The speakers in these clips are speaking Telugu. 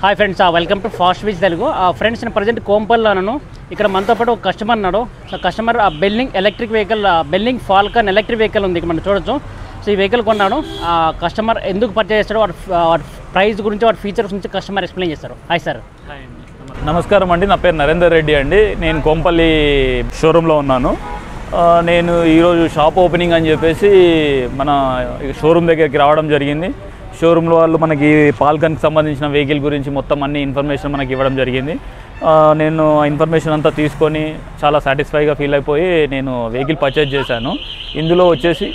Hi friends, welcome to fast wheels Telugu. Friends, నేను ప్రజెంట్ కోంపల్లోనను. ఇక్కడ మనతో పాటు ఒక కస్టమర్ ఉన్నాడు. So customer Benling electric vehicle, Benling Falcon electric vehicle ఉంది, ఇక్కడ మనం చూడొచ్చు. సో ఈ వెహికల్ కొన్నాడు. కస్టమర్ ఎందుకు పర్చేస్ చేస్తాడు, వాటి ప్రైస్ గురించి, వాటి ఫీచర్స్ గురించి కస్టమర్ ఎక్స్ప్లెయిన్ చేస్తారు. Hi sir. నమస్కారం అండి, నా పేరు నరేందర్ రెడ్డి అండి. నేను కోంపల్లి షోరూంలో ఉన్నాను. నేను ఈరోజు షాప్ ఓపెనింగ్ అని చెప్పేసి మన షోరూమ్ దగ్గరికి రావడం జరిగింది. షోరూంలో వాళ్ళు మనకి ఫాల్కన్కి సంబంధించిన వెహికల్ గురించి మొత్తం అన్ని ఇన్ఫర్మేషన్ మనకి ఇవ్వడం జరిగింది. నేను ఆ ఇన్ఫర్మేషన్ అంతా తీసుకొని చాలా సాటిస్ఫైగా ఫీల్ అయిపోయి నేను వెహికల్ పర్చేజ్ చేశాను. ఇందులో వచ్చేసి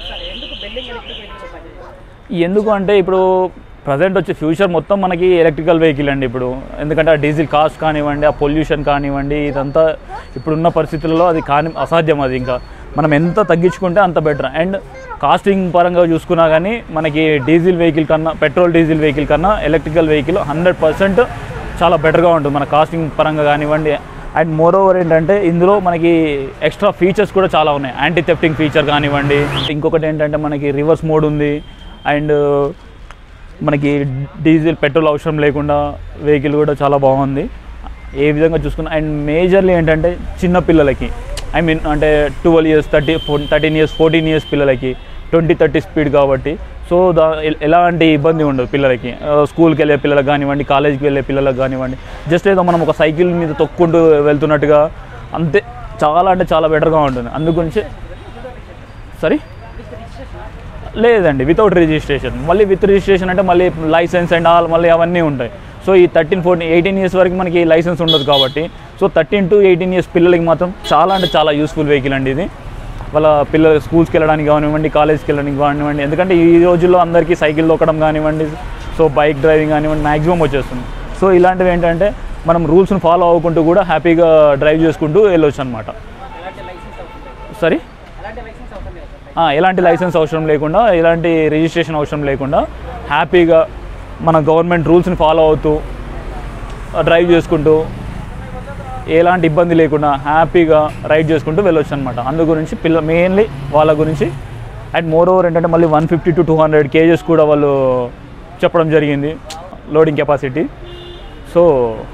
ఎందుకు అంటే ఇప్పుడు ప్రజెంట్ వచ్చే ఫ్యూచర్ మొత్తం మనకి ఎలక్ట్రికల్ వెహికల్ అండి. ఇప్పుడు ఎందుకంటే ఆ డీజిల్ కాస్ట్ కానివ్వండి, ఆ పొల్యూషన్ కానివ్వండి, ఇదంతా ఇప్పుడున్న పరిస్థితుల్లో అది అసాధ్యం. అది ఇంకా మనం ఎంత తగ్గించుకుంటే అంత బెటర్. అండ్ కాస్టింగ్ పరంగా చూసుకున్నా కానీ మనకి డీజిల్ వెహికల్ కన్నా, పెట్రోల్ డీజిల్ వెహికల్ కన్నా ఎలక్ట్రికల్ వెహికల్ 100% చాలా బెటర్గా ఉంటుంది మన కాస్టింగ్ పరంగా కానివ్వండి. అండ్ మోర్ ఓవర్ ఏంటంటే ఇందులో మనకి ఎక్స్ట్రా ఫీచర్స్ కూడా చాలా ఉన్నాయి. యాంటీ థెఫ్టింగ్ ఫీచర్ కానివ్వండి, ఇంకొకటి ఏంటంటే మనకి రివర్స్ మోడ్ ఉంది. అండ్ మనకి డీజిల్ పెట్రోల్ అవసరం లేకుండా వెహికల్ కూడా చాలా బాగుంది ఏ విధంగా చూసుకున్నా. అండ్ మేజర్లీ ఏంటంటే చిన్నపిల్లలకి, ఐ మీన్ అంటే 12 years 13 years 14 years పిల్లలకి 20-30 స్పీడ్ కాబట్టి సో ఎలాంటి ఇబ్బంది ఉండదు పిల్లలకి. స్కూల్కి వెళ్ళే పిల్లలకు కానివ్వండి, కాలేజీకి వెళ్ళే పిల్లలకు కానివ్వండి, జస్ట్ ఏదో మనం ఒక సైకిల్ మీద తొక్కుంటూ వెళ్తున్నట్టుగా అంతే. చాలా అంటే చాలా బెటర్గా ఉంటుంది. అందుగురించి సరే లేదండి, వితౌట్ రిజిస్ట్రేషన్. మళ్ళీ విత్ రిజిస్ట్రేషన్ అంటే మళ్ళీ లైసెన్స్ అండ్ ఆల్ మళ్ళీ అవన్నీ ఉంటాయి. సో ఈ 13, 14, 18 years వరకు మనకి లైసెన్స్ ఉండదు కాబట్టి సో 13 to 18 years పిల్లలకి మాత్రం చాలా అంటే చాలా యూస్ఫుల్ వెహికల్ అండి ఇది. వాళ్ళ పిల్లలు స్కూల్స్కి వెళ్ళడానికి కానివ్వండి, కాలేజ్కి వెళ్ళడానికి కానివ్వండి. ఎందుకంటే ఈ రోజుల్లో అందరికీ సైకిల్ తొక్కడం కానివ్వండి, సో బైక్ డ్రైవింగ్ కానివ్వండి మ్యాక్సిమం వచ్చేస్తుంది. సో ఇలాంటివి ఏంటంటే మనం రూల్స్ని ఫాలో అవ్వకుంటూ కూడా హ్యాపీగా డ్రైవ్ చేసుకుంటూ వెళ్ళొచ్చు అనమాట. సరే, ఎలాంటి లైసెన్స్ అవసరం లేకుండా, ఎలాంటి రిజిస్ట్రేషన్ అవసరం లేకుండా హ్యాపీగా మన గవర్నమెంట్ రూల్స్ని ఫాలో అవుతూ డ్రైవ్ చేసుకుంటూ ఎలాంటి ఇబ్బంది లేకుండా హ్యాపీగా రైడ్ చేసుకుంటూ వెళ్ళొచ్చు అనమాట. అందు గురించి మెయిన్లీ వాళ్ళ గురించి. అండ్ మోర్ ఓవర్ ఏంటంటే మళ్ళీ 150 to 200 kgs కూడా వాళ్ళు చెప్పడం జరిగింది loading capacity. So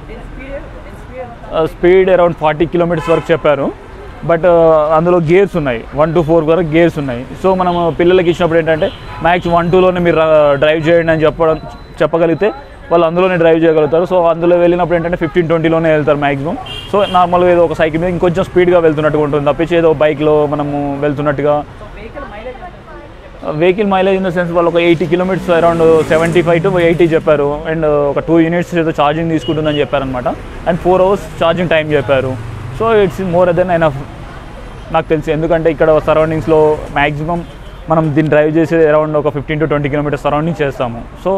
speed around 40 kilometers వరకు చెప్పారు. బట్ అందులో గేర్స్ ఉన్నాయి, 1 to 4 వరకు గేర్స్ ఉన్నాయి. సో మనం పిల్లలకి ఇచ్చినప్పుడు ఏంటంటే మ్యాక్స్ 1, 2లోనే మీరు డ్రైవ్ చేయండి అని చెప్పగలిగితే వాళ్ళు అందులోనే డ్రైవ్ చేయగలుగుతారు. సో అందులో వెళ్ళినప్పుడు ఏంటంటే 15-20లోనే వెళ్తారు మ్యాక్సిమం. సో నార్మల్గా ఏదో ఒక సైకిల్ మీద ఇంకొంచెం స్పీడ్గా వెళ్తున్నట్టుగా ఉంటుంది తప్పించి ఏదో బైక్లో మనము వెళ్తున్నట్టుగా. Vehicle mileage in the sense వాళ్ళు ఒక 80 kilometers అరౌండ్ 75 to 80 చెప్పారు. అండ్ ఒక 2 units ఏదో ఛార్జింగ్ తీసుకుంటుందని చెప్పారనమాట. అండ్ 4 hours ఛార్జింగ్ టైం చెప్పారు. So it's more than enough నాకు తెలిసి. ఎందుకంటే ఇక్కడ సరౌండింగ్స్లో మ్యాక్సిమం మనం దీన్ని డ్రైవ్ చేసే అరౌండ్ ఒక 15 to 20 kilometers సరౌండింగ్ చేస్తాము. సో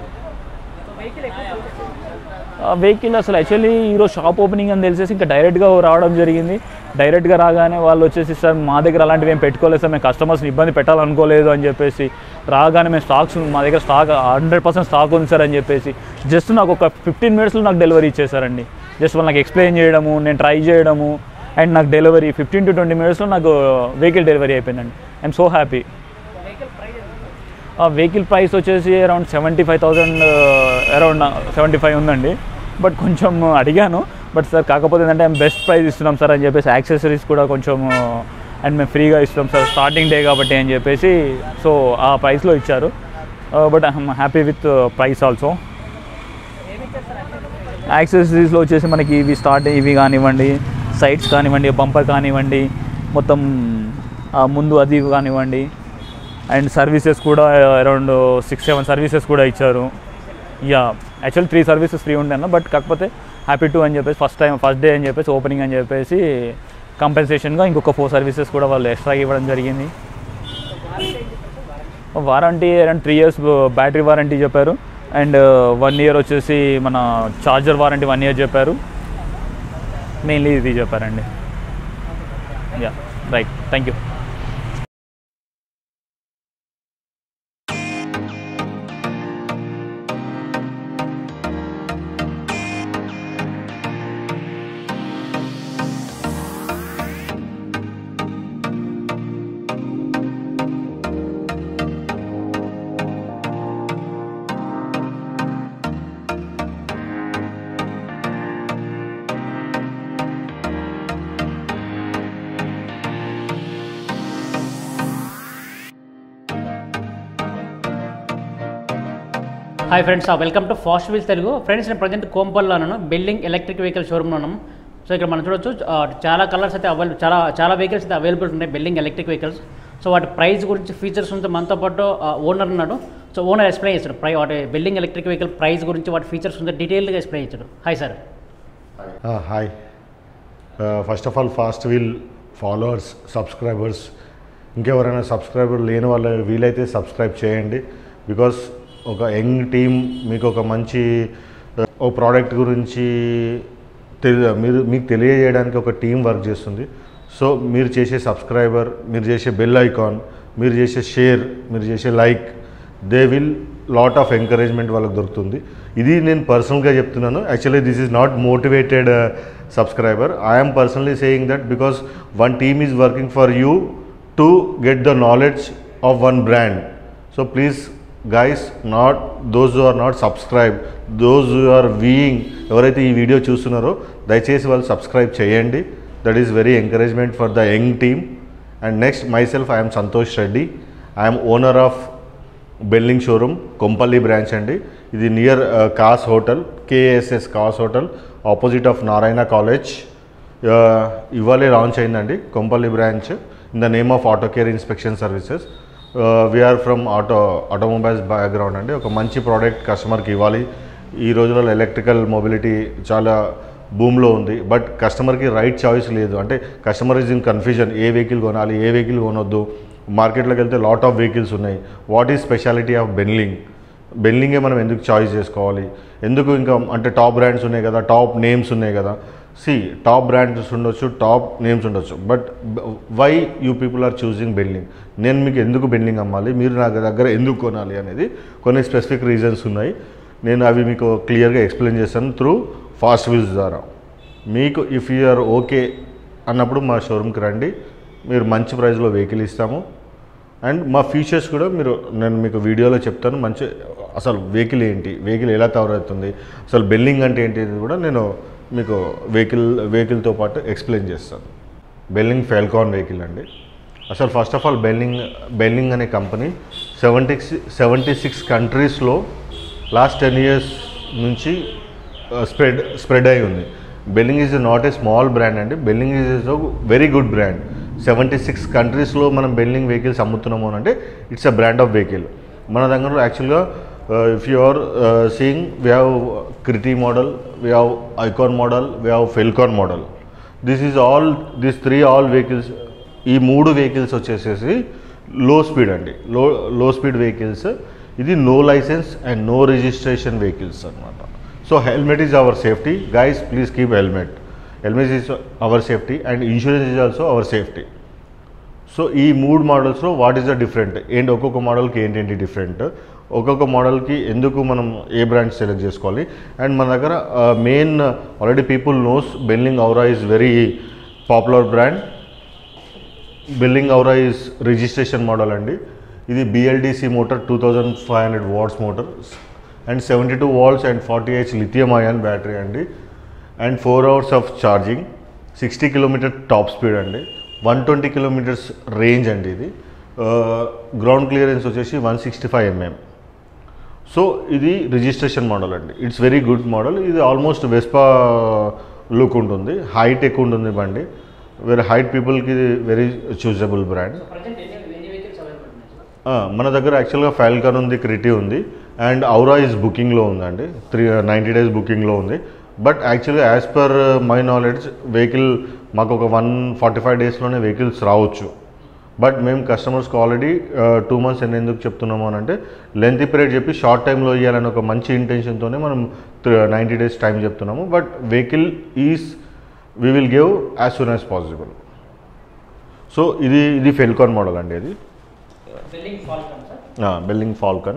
వెహికల్ అసలు యాక్చువల్లీ ఈరోజు షాప్ ఓపెనింగ్ అని తెలిసేసి ఇంకా డైరెక్ట్గా రావడం జరిగింది. డైరెక్ట్గా రాగానే వాళ్ళు వచ్చేసి సార్ మా దగ్గర అలాంటివి ఏం పెట్టుకోలేదు సార్, మేము కస్టమర్స్ని ఇబ్బంది పెట్టాలనుకోలేదు అని చెప్పేసి రాగానే మేము మా దగ్గర స్టాక్ 100% స్టాక్ ఉంది సార్ అని చెప్పేసి జస్ట్ నాకు ఒక 15 minutesలో నాకు డెలివరీ ఇచ్చేసారండి. జస్ట్ వాళ్ళు నాకు ఎక్స్ప్లెయిన్ చేయడము, నేను ట్రై చేయడము, అండ్ నాకు డెలివరీ 15 to 20 minutesలో నాకు వెహికల్ డెలివరీ అయిపోయిందండి. I'm so happy. ఆ వెహికల్ ప్రైస్ వచ్చేసి అరౌండ్ 75,000, అరౌండ్ 75 ఉందండి. బట్ కొంచెం అడిగాను, బట్ సార్ కాకపోతే ఏంటంటే బెస్ట్ ప్రైస్ ఇస్తున్నాం సార్ అని చెప్పేసి యాక్సెసరీస్ కూడా కొంచెం అండ్ మేము ఫ్రీగా ఇస్తాం సార్ స్టార్టింగ్ డే కాబట్టి అని చెప్పేసి సో ఆ ప్రైస్లో ఇచ్చారు. But I'm happy with price also. యాక్సెసరీస్లో వచ్చేసి మనకి ఇవి కానివ్వండి, సైడ్స్ కానివ్వండి, బంపర్ కానివ్వండి, మొత్తం ముందు అది కానివ్వండి. అండ్ సర్వీసెస్ కూడా అరౌండ్ 6-7 సర్వీసెస్ కూడా ఇచ్చారు. యాక్చువల్ 3 సర్వీసెస్ ఫ్రీ ఉంటాయి అన్న, బట్ కాకపోతే హ్యాపీ టు అని చెప్పేసి ఫస్ట్ డే అని చెప్పేసి ఓపెనింగ్ అని చెప్పేసి కంపెన్సేషన్గా ఇంకొక 4 సర్వీసెస్ కూడా వాళ్ళు ఎక్స్ట్రా ఇవ్వడం జరిగింది. Warranty around 3 years battery warranty చెప్పారు. అండ్ 1 year వచ్చేసి మన చార్జర్ వారంటీ 1 year చెప్పారు. మెయిన్లీ ఇది చెప్పారండి. Right, thank you. Hi friends, welcome to fast wheels Telugu. Friends, నేను ప్రజెంట్ కోంపల్లో ఉన్నాను, బిల్డింగ్ ఎలక్ట్రిక్ వెహికల్ షోరూమ్లో ఉన్నాం. సో ఇక్కడ మనం చూడొచ్చు చాలా కలర్స్ అయితే చాలా వెహికల్స్ అయితే అవైలబుల్ ఉన్నాయి, బిల్డింగ్ ఎలక్ట్రిక్ వెహికల్స్. సో వాటి ప్రైస్ గురించి, ఫీచర్స్ గురించి మనతో పాటు ఓనర్ ఉన్నాడు. సో ఓనర్ ఎక్స్ప్లెయిన్ చేస్తాడు వాటి బిల్డింగ్ ఎలక్ట్రిక్ వెహికల్ ప్రైస్ గురించి, వాటి ఫీచర్స్ గురించి డీటెయిల్గా ఎక్స్ప్లెయిన్ చేస్తాడు. Hi sir. Hi. First of all fast wheel followers, subscribers, ఇంకెవరైనా సబ్స్క్రైబర్ లేని వాళ్ళు వీలైతే సబ్స్క్రైబ్ చేయండి. బికాస్ ఒక యంగ్ టీమ్ మీకు ఒక మంచి ఒక ప్రోడక్ట్ గురించి మీకు తెలియజేయడానికి ఒక టీం వర్క్ చేస్తుంది. సో మీరు చేసే సబ్స్క్రైబర్, మీరు చేసే బెల్ ఐకాన్, మీరు చేసే షేర్, మీరు చేసే like, they will lot of encouragement వాళ్ళకి దొరుకుతుంది. ఇది నేను పర్సనల్గా చెప్తున్నాను. Actually this is not motivated subscriber. I'm personally saying that because one team is working for you to get the knowledge of one brand. So please guys, not those who are not subscribe, those who are viewing, ఎవరైతే ఈ వీడియో చూస్తున్నారో దయచేసి వాళ్ళు సబ్స్క్రైబ్ చేయండి. That is very encouragement for the young team. And next, myself I'm Santosh Reddy. I'm owner of Benling showroom, Kompally branch అండి. ఇది నియర్ కాస్ హోటల్, KSS కాస్ hotel, opposite of Narayana college. ఇవాళే లాంచ్ అయిందండి Kompally branch in the name of auto care inspection services. We're from automobiles background అండి. ఒక మంచి ప్రోడక్ట్ కస్టమర్కి ఇవ్వాలి. ఈ రోజులలో ఎలక్ట్రికల్ మొబిలిటీ చాలా బూమ్లో ఉంది, బట్ కస్టమర్కి రైట్ చాయిస్ లేదు. అంటే కస్టమర్ ఈజ్ ఇన్ కన్ఫ్యూజన్, ఏ వెహికల్ కొనాలి, ఏ వెహికల్ కొనొద్దు. మార్కెట్లోకి వెళ్తే లాట్ ఆఫ్ వెహికల్స్ ఉన్నాయి. వాట్ ఈజ్ స్పెషాలిటీ ఆఫ్ బెన్లింగే మనం ఎందుకు చాయిస్ చేసుకోవాలి, ఎందుకు ఇంకా అంటే టాప్ బ్రాండ్స్ ఉన్నాయి కదా, టాప్ నేమ్స్ ఉన్నాయి కదా. టాప్ బ్రాండ్స్ ఉండొచ్చు, టాప్ నేమ్స్ ఉండొచ్చు, but why you people are choosing Benling? నేను మీకు ఎందుకు బెన్లింగ్ అమ్మాలి, మీరు నా దగ్గర ఎందుకు కొనాలి అనేది కొన్ని స్పెసిఫిక్ రీజన్స్ ఉన్నాయి. నేను అవి మీకు క్లియర్గా ఎక్స్ప్లెయిన్ చేస్తాను త్రూ ఫాస్ట్ వీల్స్ ద్వారా. మీకు ఇఫ్ యూ ఆర్ ఓకే అన్నప్పుడు మా షోరూమ్కి రండి, మీరు మంచి ప్రైస్లో వెహికల్ ఇస్తాము. అండ్ మా ఫీచర్స్ కూడా నేను మీకు వీడియోలో చెప్తాను. మంచి అసలు వెహికల్ ఏంటి, వెహికల్ ఎలా తయారవుతుంది, అసలు బెల్లింగ్ అంటే ఏంటి కూడా నేను మీకు వెహికల్తో పాటు ఎక్స్ప్లెయిన్ చేస్తాను. బెల్లింగ్ ఫాల్కాన్ వెహికల్ అండి. అసలు ఫస్ట్ ఆఫ్ ఆల్ బెల్లింగ్ అనే కంపెనీ 76 కంట్రీస్లో లాస్ట్ 10 years నుంచి స్ప్రెడ్ అయి ఉంది. Benling is not a small brand అండి. Benling is very good brand. 76 కంట్రీస్లో మనం బెల్లింగ్ వెహికల్స్ అమ్ముతున్నాము అంటే it's a brand of vehicle. మన దగ్గర యాక్చువల్గా if you are seeing, we have Kriti model, we have icon model, we have Falcon model. This three vehicles, ఈ 3 వెహికల్స్ వచ్చేసేసి లో స్పీడ్ అండి, లో స్పీడ్ వెహికల్స్. ఇది no licence and no registration vehicles అనమాట. So helmet is our safety. Guys, please keep helmet is our safety and insurance is also our safety. So ఈ 3 మోడల్స్లో వాట్ ఈస్ ద డిఫరెంట్ ఏంటి, ఒక్కొక్క మోడల్కి ఏంటేంటి డిఫరెంట్, ఒక్కొక్క మోడల్కి ఎందుకు మనం ఏ బ్రాండ్ సెలెక్ట్ చేసుకోవాలి. అండ్ మన దగ్గర main already people knows Benling Aura is very popular brand. Benling Aura is registration model అండి. ఇది BLDC motor, 2500 watts motor and 72 volts and 40H lithium ion battery అండి. And 4 hours of charging, 60 km top speed అండి, 120 km రేంజ్ అండి. ఇది గ్రౌండ్ క్లియరెన్స్ వచ్చేసి 165 mm. సో ఇది రిజిస్ట్రేషన్ మోడల్ అండి. It's very good model. ఇది ఆల్మోస్ట్ వెస్పా లుక్ ఉంటుంది, హైట్ ఎక్కువ ఉంటుంది బండి. వెరీ హైట్ పీపుల్కి వెరీ చూజబుల్ బ్రాండ్. మన దగ్గర యాక్చువల్గా ఫాల్కాన్ ఉంది, క్రిటీ ఉంది అండ్ ఔరా ఈజ్ బుకింగ్లో ఉందండి. 90 days బుకింగ్లో ఉంది. బట్ యాక్చువల్గా as per my knowledge vehicle మాకు ఒక 145 daysలోనే వెహికల్స్ రావచ్చు. బట్ మేము కస్టమర్స్కి ఆల్రెడీ 2 months ఎందుకు చెప్తున్నాము అని అంటే, లెంత్ పీరియడ్ చెప్పి షార్ట్ టైంలో ఇవ్వాలని ఒక మంచి ఇంటెన్షన్తోనే మనం 90 days టైం చెప్తున్నాము. But vehicle we will give as soon as possible. So ఇది ఫెల్కాన్ మోడల్ అండి. ఇది బెల్లింగ్ ఫాల్కన్.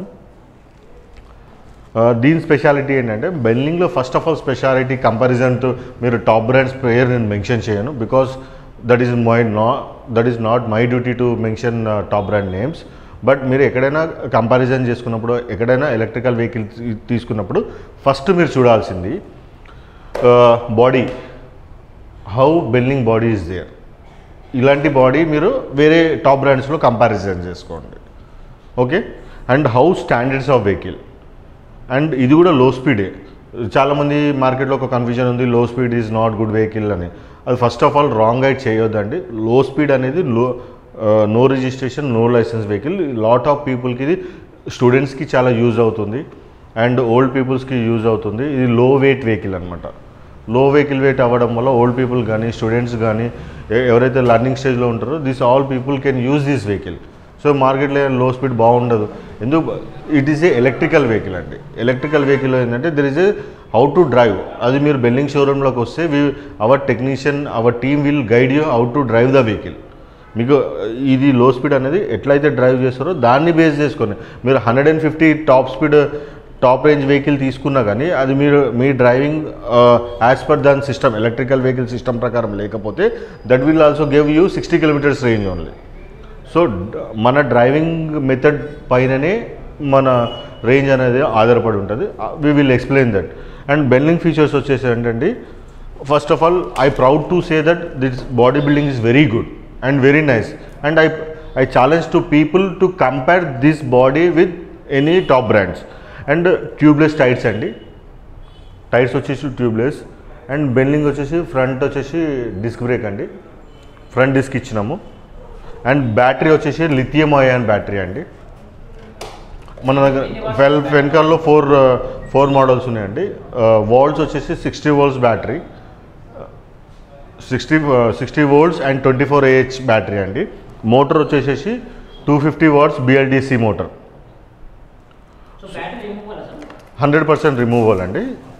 దీని స్పెషాలిటీ ఏంటంటే, బెల్లింగ్లో first of all speciality comparison to మీరు టాప్ బ్రాండ్స్ పేరు నేను మెన్షన్ చేయను, because that is not my duty to mention top brand names. But మీరు ఎక్కడైనా కంపారిజన్ చేసుకున్నప్పుడు, ఎక్కడైనా ఎలక్ట్రికల్ వెహికల్ తీసుకున్నప్పుడు ఫస్ట్ మీరు చూడాల్సింది body, how Benling body is there. ఇలాంటి బాడీ మీరు వేరే టాప్ బ్రాండ్స్లో కంపారిజన్ చేసుకోండి. Okay. And how standards of vehicle, and ఇది కూడా లో స్పీడే. చాలామంది మార్కెట్లో ఒక కన్ఫ్యూజన్ ఉంది, low speed is not good vehicle అని. అది first of all wrong guide చేయొద్దండి. లో స్పీడ్ అనేది no registration, no licence vehicle. Lot of పీపుల్కి ఇది స్టూడెంట్స్కి చాలా యూజ్ అవుతుంది అండ్ ఓల్డ్ పీపుల్స్కి యూజ్ అవుతుంది. ఇది లో వెయిట్ వెహికల్ అనమాట. లో వెహికల్ వెయిట్ అవ్వడం వల్ల ఓల్డ్ పీపుల్ కానీ స్టూడెంట్స్ కానీ ఎవరైతే లర్నింగ్ స్టేజ్లో ఉంటారో this all people can use this vehicle. So మార్కెట్లో లో స్పీడ్ బాగుండదు. ఎందుకు? It is a electrical vehicle అండి. ఎలక్ట్రికల్ వెహికల్ ఏంటంటే there is a how to drive. అది మీరు బెల్లింగ్ షోరూంలోకి వస్తే our technician, our team will guide you how to drive the vehicle. మీకు ఇది లో స్పీడ్ అనేది ఎట్లయితే డ్రైవ్ చేస్తారో దాన్ని బేస్ చేసుకొని మీరు 150 టాప్ రేంజ్ వెహికల్ తీసుకున్నా కానీ అది మీ డ్రైవింగ్ యాజ్ పర్ దాని సిస్టమ్, ఎలక్ట్రికల్ వెహికల్ సిస్టమ్ ప్రకారం లేకపోతే that will also give you 60 kilometres range only. So మన డ్రైవింగ్ మెథడ్ పైననే మన రేంజ్ అనేది ఆధారపడి ఉంటుంది. We will explain that. And Benling features వచ్చేసి ఏంటంటే first of all I proud to say that this body building is very good and very nice, and I challenge to people to compare this body with any top brands. And tubeless tires andi, tires vachesi tubeless, and bending vachesi front vachesi disc brake andi, front disc ichinamu. And battery vachesi lithium ion battery andi. మన దగ్గర వెనకాల్లో ఫోర్ మోడల్స్ ఉన్నాయండి. వోల్ట్స్ వచ్చేసి 60 volts battery, 60 volts and 24 Ah battery అండి. మోటార్ వచ్చేసేసి 250 watts BLDC మోటార్. 100% రిమూవల్ అండి.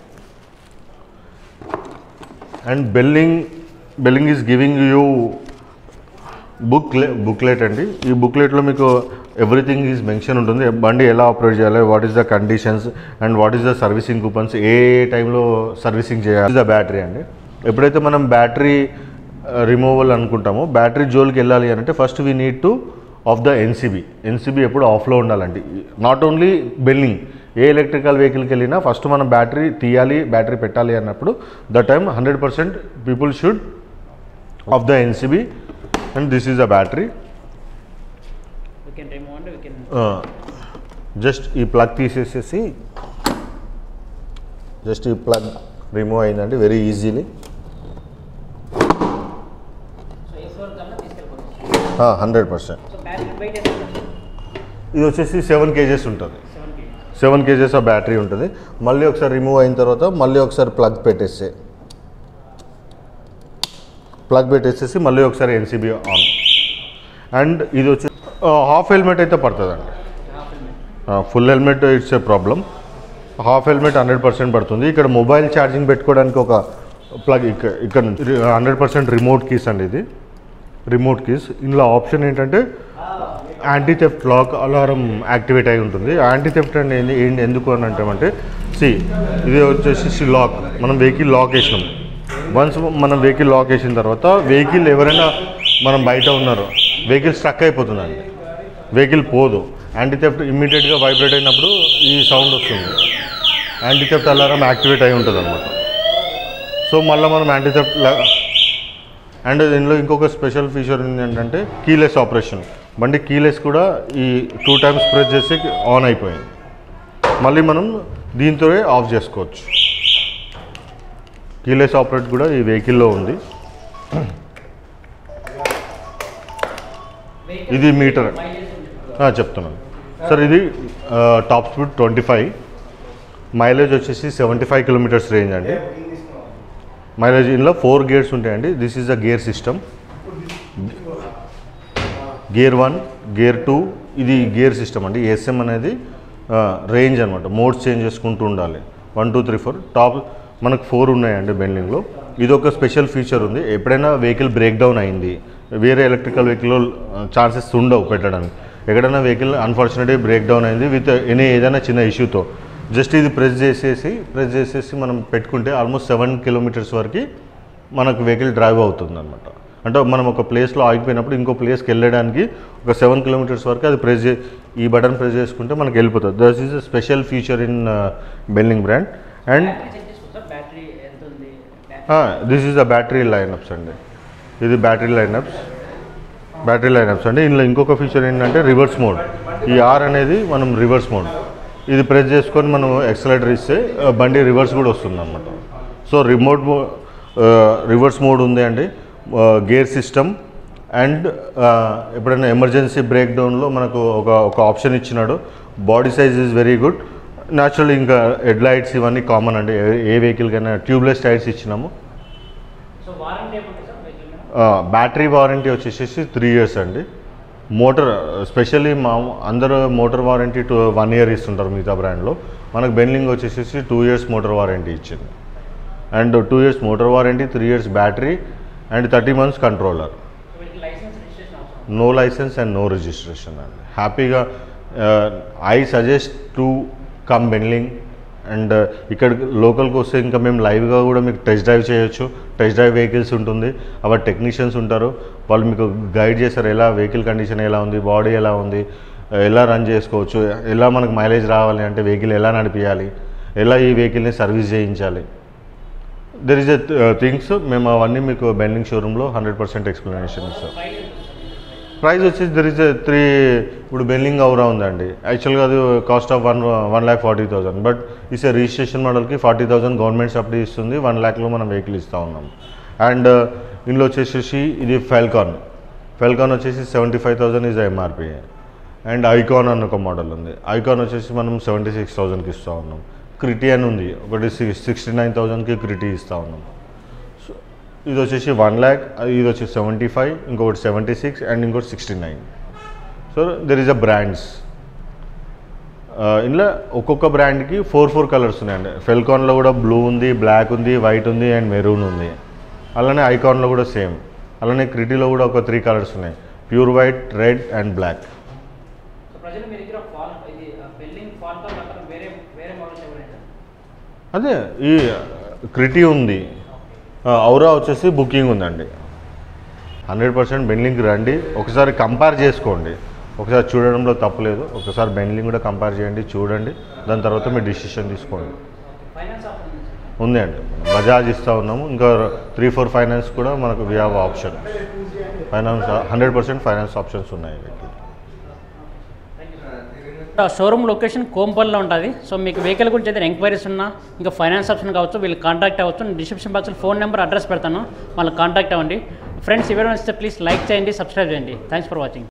And Benling is giving you booklet అండి. ఈ బుక్లెట్లో మీకు ఎవ్రీథింగ్ ఈజ్ మెన్షన్ ఉంటుంది. బండి ఎలా ఆపరేట్ చేయాలి, what is the conditions and what is the servicing coupons, ఏ టైంలో సర్వీసింగ్ చేయాలి. ద బ్యాటరీ అండి. ఎప్పుడైతే మనం బ్యాటరీ రిమూవల్ అనుకుంటామో, బ్యాటరీ జోలికి వెళ్ళాలి అని అంటే first we need to off the NCB ఎప్పుడు ఆఫ్లో ఉండాలండి. నాట్ ఓన్లీ బెల్లింగ్, ఏ ఎలక్ట్రికల్ వెహికల్కి వెళ్ళినా ఫస్ట్ మనం బ్యాటరీ తీయాలి, బ్యాటరీ పెట్టాలి అన్నప్పుడు the time 100% people should off the NCB. And this is the battery. Just ఈ ప్లగ్ తీసేసేసి జస్ట్ ఈ ప్లగ్ రిమూవ్ అయిందండి వెరీ ఈజీలీ. 100%. ఇది వచ్చేసి 7 kgs ఉంటుంది. 7 kgs ఆ బ్యాటరీ ఉంటుంది. మళ్ళీ ఒకసారి రిమూవ్ అయిన తర్వాత మళ్ళీ ఒకసారి ప్లగ్ పెట్టేసేసి మళ్ళీ ఒకసారి ఎన్సీబీ ఆన్. అండ్ ఇది వచ్చి హాఫ్ హెల్మెట్ అయితే పడుతుందండి. Full helmet it's a problem. Half helmet 100% పడుతుంది. ఇక్కడ మొబైల్ ఛార్జింగ్ పెట్టుకోవడానికి ఒక ప్లగ్ ఇక్కడ నుంచి 100% రిమోట్ కీస్ అండి. ఇది రిమోట్ కీస్. ఇందులో ఆప్షన్ ఏంటంటే anti theft lock alarm activate అయి ఉంటుంది. యాంటీ థెఫ్ట్ అనేది ఎందుకు అని అంటే ఇది వచ్చేసి లాక్, మనం వెహికల్ లాక్ వేసినాం. వన్స్ మనం వెహికల్ లాక్ వేసిన తర్వాత వెహికల్ ఎవరైనా మనం బయట ఉన్నారు, వెహికల్ స్ట్రక్ అయిపోతుందండి, వెహికల్ పోదు. యాంటీ థెఫ్ట్ ఇమ్మీడియట్గా వైబ్రేట్ అయినప్పుడు ఈ సౌండ్ వస్తుంది. యాంటీ థెఫ్ట్ అలారం యాక్టివేట్ అయి ఉంటుంది అనమాట. సో మళ్ళీ మనం యాంటీ థెఫ్ట్. అండ్ దీనిలో ఇంకొక స్పెషల్ ఫీచర్ ఏంటంటే కీలెస్ ఆపరేషన్. బండి కీలెస్ కూడా ఈ 2 times ప్రెస్ చేసి ఆన్ అయిపోయింది. మళ్ళీ మనం దీంతో ఆఫ్ చేసుకోవచ్చు. కీలెస్ ఆపరేట్ కూడా ఈ వెహికల్లో ఉంది. ఇది మీటర్ చెప్తున్నాను సార్. ఇది టాప్ స్పీడ్ 25, మైలేజ్ వచ్చేసి 75 kilometers రేంజ్ అండి. మైలేజ్ ఇందులో 4 gears ఉంటాయండి. This is the gear system. Gear 1, gear 2 ఇది గేర్ సిస్టమ్ అండి. ఎస్ఎం అనేది రేంజ్ అనమాట. మోడ్స్ చేంజ్ చేసుకుంటూ ఉండాలి. 1 2 3 4 టాప్ మనకు 4 ఉన్నాయండి బెండ్లింగ్లో. ఇది ఒక స్పెషల్ ఫీచర్ ఉంది. ఎప్పుడైనా వెహికల్ బ్రేక్ డౌన్ అయింది, వేరే ఎలక్ట్రికల్ వెహికల్లో ఛాన్సెస్ ఉండవు పెట్టడానికి. ఎక్కడైనా వెహికల్ అన్ఫార్చునేట్లీ బ్రేక్ డౌన్ అయింది విత్ ఏదైనా చిన్న ఇష్యూతో, జస్ట్ ఇది ప్రెస్ చేసేసి మనం పెట్టుకుంటే ఆల్మోస్ట్ 7 kilometers వరకు మనకు వెహికల్ డ్రైవ్ అవుతుంది అనమాట. అంటే మనం ఒక ప్లేస్లో ఆగిపోయినప్పుడు ఇంకో ప్లేస్కి వెళ్ళడానికి ఒక 7 kilometers వరకు అది ఈ బటన్ ప్రెస్ చేసుకుంటే మనకు వెళ్ళిపోతుంది. That is a special feature in Benling brand. And this is the battery lineups అండి. ఇది బ్యాటరీ లైనప్స్ అండి. ఇందులో ఇంకొక ఫీచర్ ఏంటంటే రివర్స్ మోడ్. ఈ ఆర్ అనేది మనం రివర్స్ మోడ్. ఇది ప్రెస్ చేసుకొని మనం ఎక్సలేటర్ ఇస్తే బండి రివర్స్ కూడా వస్తుంది అన్నమాట. సో రివర్స్ మోడ్ ఉంది అండి, గేర్ సిస్టమ్ అండ్ ఎప్పుడైనా ఎమర్జెన్సీ బ్రేక్ డౌన్లో మనకు ఒక ఆప్షన్ ఇచ్చినాడు. Body size is very good. Natural ఇంకా హెడ్ లైట్స్ ఇవన్నీ కామన్ అండి, ఏ వెహికల్కైనా ట్యూబ్లెస్ టైర్స్ ఇచ్చినాము. బ్యాటరీ వారంటీ వచ్చేసి 3 years అండి. మోటార్ స్పెషల్లీ అందరూ మోటార్ వారంటీ 1 year ఇస్తుంటారు మిగతా బ్రాండ్లో. మనకు బెన్లింగ్ వచ్చేసి 2 years మోటార్ వారంటీ ఇచ్చింది. And 2 years motor warranty, 3 years battery and 30 months controller. No licence and no registration అండి. హ్యాపీగా I suggest to come Benling. And ఇక్కడ లోకల్కి వస్తే ఇంకా మేము లైవ్గా కూడా మీకు టెస్ట్ డ్రైవ్ చేయొచ్చు. టెస్ట్ డ్రైవ్ వెహికల్స్ ఉంటుంది, అవర్ టెక్నీషియన్స్ ఉంటారు, వాళ్ళు మీకు గైడ్ చేస్తారు ఎలా వెహికల్ కండిషన్ ఎలా ఉంది, బాడీ ఎలా ఉంది, ఎలా రన్ చేసుకోవచ్చు, ఎలా మనకు మైలేజ్ రావాలి అంటే వెహికల్ ఎలా నడిపించాలి, ఎలా ఈ వెహికల్ని సర్వీస్ చేయించాలి. దెర్ ఈజ్ థింగ్స్ మేము అవన్నీ మీకు బెన్లింగ్ షోరూంలో 100% ఎక్స్ప్లెనేషన్ ఇస్తాం. ప్రైస్ వచ్చేసి దెర్ ఈజ్ 3 ఇప్పుడు బెన్లింగ్ ఔరా ఉందండి. యాక్చువల్గా అది కాస్ట్ ఆఫ్ 1,40,000, బట్ ఈసే రిజిస్ట్రేషన్ మోడల్కి 40,000 గవర్నమెంట్ సబ్సిడీ ఇస్తుంది. 1 lakhలో మనం వెహికల్ ఇస్తూ ఉన్నాం. అండ్ ఇందులో వచ్చేసి ఇది ఫెల్కాన్ వచ్చేసి 75,000 ఈజ్ ఎంఆర్పి. అండ్ ఐకాన్ అని ఒక మోడల్ ఉంది, ఐకాన్ వచ్చేసి మనం 76,000కి ఇస్తూ ఉన్నాం. క్రిటీ అని ఉంది ఒకటి 69,000కి క్రిటీ ఇస్తూ ఉన్నాం. ఇది వచ్చేసి 1 lakh, ఇది వచ్చేసి 75, ఇంకొకటి 76 అండ్ ఇంకోటి 69. So there is a brands. ఇందులో ఒక్కొక్క బ్రాండ్కి 4 కలర్స్ ఉన్నాయండి. ఫెల్కాన్లో కూడా బ్లూ ఉంది, బ్లాక్ ఉంది, వైట్ ఉంది అండ్ మెరూన్ ఉంది. అలానే ఐకాన్లో కూడా సేమ్. అలానే క్రిటీలో కూడా ఒక 3 కలర్స్ ఉన్నాయి, pure white, red and black. అదే ఈ క్రిటీ ఉంది, ఔరా వచ్చేసి బుకింగ్ ఉందండి. 100% బెన్లింగ్కి రండి, ఒకసారి కంపేర్ చేసుకోండి. ఒకసారి చూడడంలో తప్పలేదు, ఒకసారి బెన్లింగ్ కూడా కంపేర్ చేయండి, చూడండి, దాని తర్వాత మీరు డిసిషన్ తీసుకోండి. ఉంది అండి, బజాజ్ ఇస్తూ ఉన్నాము, ఇంకా 3-4 ఫైనాన్స్ కూడా మనకు we have option. Finance 100% finance options ఉన్నాయి. షోరూమ్ లొకేషన్ కోంపల్లిలో ఉంటుంది. సో మీకు వెహికల్ గురించి ఏదైనా ఎంక్వైరీస్ ఉన్నా, ఇంకా ఫైనాన్స్ ఆప్షన్ కావచ్చు, వీళ్ళు కాంటాక్ట్ అవ్వచ్చు. నేను డిస్క్రిప్షన్ బాక్స్లో ఫోన్ నెంబర్, అడ్రస్ పెడతాను, వాళ్ళకి కాంటాక్ట్ అవ్వండి. ఫ్రెండ్స్, ఎవరైనా వస్తే ప్లీజ్ లైక్ చేయండి, సబ్స్క్రైబ్ చేయండి. Thanks for watching.